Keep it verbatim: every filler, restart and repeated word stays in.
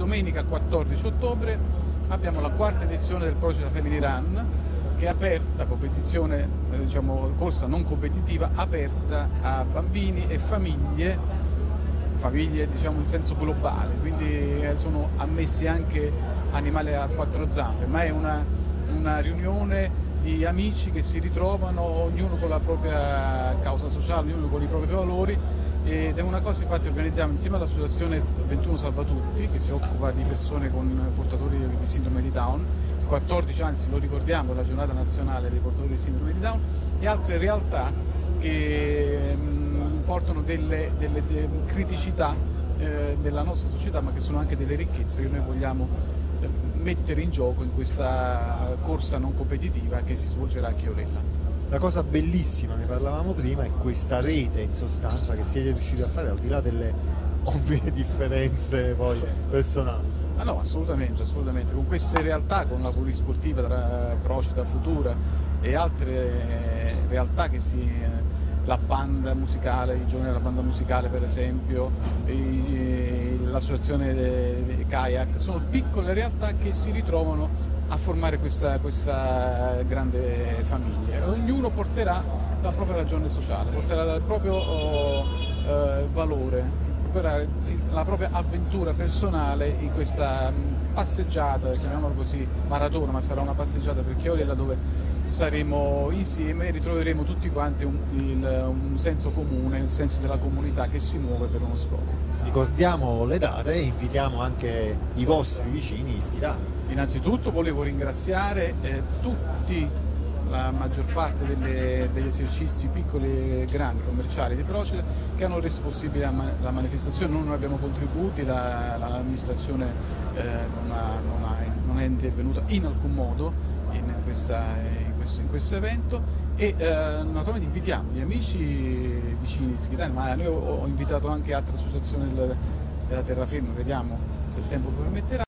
Domenica quattordici ottobre abbiamo la quarta edizione del Procida Family Run, che è aperta, competizione, eh, diciamo, corsa non competitiva, aperta a bambini e famiglie, famiglie diciamo in senso globale, quindi eh, sono ammessi anche animali a quattro zampe, ma è una, una riunione di amici che si ritrovano, ognuno con la propria causa sociale, ognuno con i propri valori. Ed è una cosa, infatti, organizziamo insieme all'associazione ventuno Salva Tutti, che si occupa di persone con portatori di sindrome di Down. Il quattordici, anzi lo ricordiamo, è la giornata nazionale dei portatori di sindrome di Down, e altre realtà che mh, portano delle, delle, delle criticità eh, della nostra società, ma che sono anche delle ricchezze che noi vogliamo eh, mettere in gioco in questa corsa non competitiva che si svolgerà a Chiorella. La cosa bellissima, ne parlavamo prima, è questa rete in sostanza che siete riusciti a fare, al di là delle ovvie differenze poi personali. Ah no, assolutamente, assolutamente. Con queste realtà, con la polisportiva tra Procida, Futura e altre realtà che si... la banda musicale, i giovani della banda musicale per esempio, l'associazione Kayak, sono piccole realtà che si ritrovano a formare questa, questa grande famiglia. Ognuno porterà la propria ragione sociale, porterà il proprio oh, eh, valore, porterà la propria avventura personale in questa passeggiata, chiamiamola così, maratona, ma sarà una passeggiata per Chiorella dove saremo insieme e ritroveremo tutti quanti un, il, un senso comune, il senso della comunità che si muove per uno scopo. Ricordiamo le date e invitiamo anche i vostri vicini iscritti. Innanzitutto volevo ringraziare eh, tutti, la maggior parte delle, degli esercizi piccoli e grandi commerciali di Procida che hanno reso possibile la, la manifestazione. Noi non abbiamo contributi, l'amministrazione eh, non, non, non è intervenuta in alcun modo in, questa, in, questo, in questo evento, e eh, naturalmente invitiamo gli amici vicini ischitani, ma noi ho, ho invitato anche altre associazioni del, della terraferma, vediamo se il tempo permetterà.